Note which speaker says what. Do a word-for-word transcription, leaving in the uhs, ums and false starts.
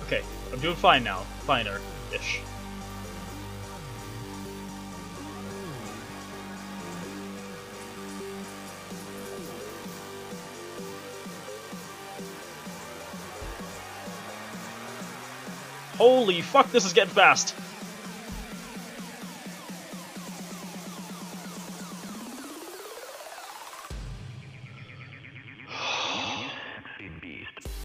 Speaker 1: Okay, I'm doing fine now. Finer-ish. Holy fuck, this is getting fast!